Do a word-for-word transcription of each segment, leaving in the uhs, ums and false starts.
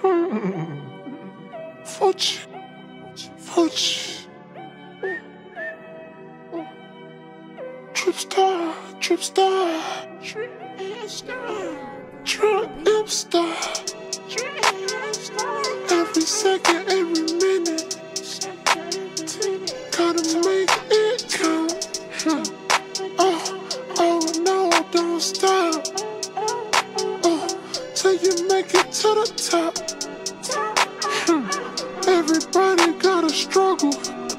Voochie, Voochie. Trip star, trip star, trip star, trip star. Every second, every minute, gotta make it count. Oh, oh no, don't stop. Oh, till you make it to the top. Everybody gotta struggle.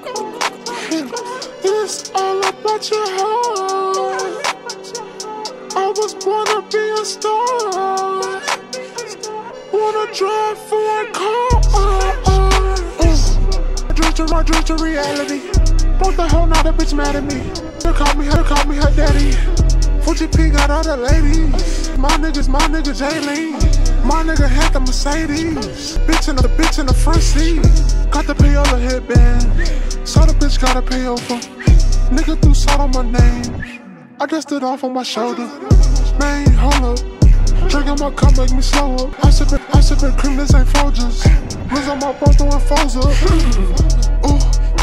It's all about your heart. I was born to be a star. Wanna drive for a car. Uh, uh, uh. Dream to my dream to reality. What the hell now that bitch mad at me? They call me, they call me her daddy. Voochie P got all the ladies. My niggas, my nigga Jaylene. My nigga had the Mercedes. Bitch in the bitch in the front seat. Got the payola headband. So the bitch gotta pay over. Nigga threw salt on my name. I dusted it off on my shoulder. Man, hold up. Drinking my cup make me slow up. I sippin', I sippin' cream, this ain't Folgers. Riz on my boat throwing foes up. Ooh,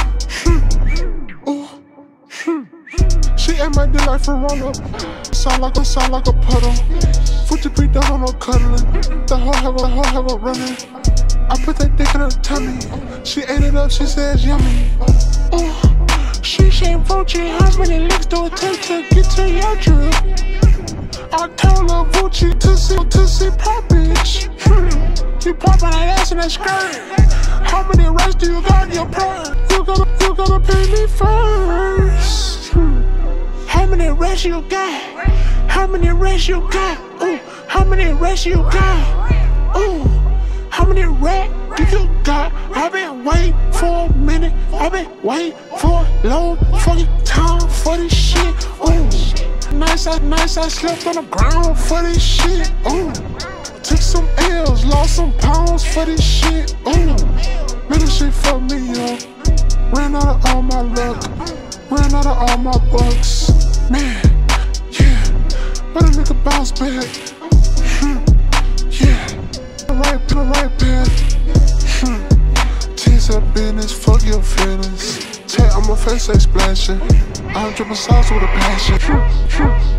ooh, ooh. She ate my dick like for roll up. Sound like a sound like a puddle. Voochie P don't no cuddling. The whole have a whole have a running. I put that dick in her tummy. She ate it up, she says yummy. Ooh. She said, Voochie, how many licks do it take to get to your drip? I told her, Voochie, to see, to see pop bitch. You poppin' that ass in that skirt. How many racks do you got in your purse? You gotta, you gotta pay me first. How many racks you got? How many racks you got? Ooh, how many racks you got? Ooh, how many racks do you got? I've been waiting for a minute. I've been waiting for a long fucking time for this shit. Ooh, nice, I, nice, I slept on the ground for this shit. Ooh, took some L's, lost some pounds for this shit. Ooh, man, this shit fucked me up. Ran out of all my luck. Ran out of all my bucks. Man, yeah, but a nigga bounce back. Hmm, yeah, the right, the right path. Hmm, tears up business, fuck your feelings. Tag on my face, they splashing. I'm dripping sauce with a passion. Hmm, hmm.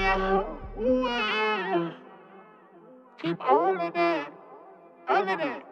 Keep holding it, holding it.